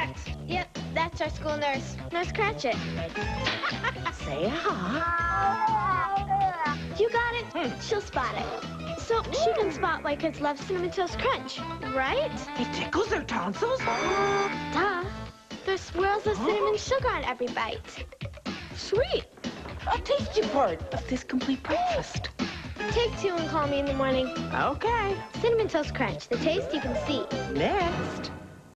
Next. Yep, that's our school nurse. Nurse Cratchit. Say hi. You got it? She'll spot it. So she can spot why kids love Cinnamon Toast Crunch, right? It tickles their tonsils? Duh. There's swirls of cinnamon sugar on every bite. Sweet. A tasty part of this complete breakfast. Take 2 and call me in the morning. Okay. Cinnamon Toast Crunch, the taste you can see. Next.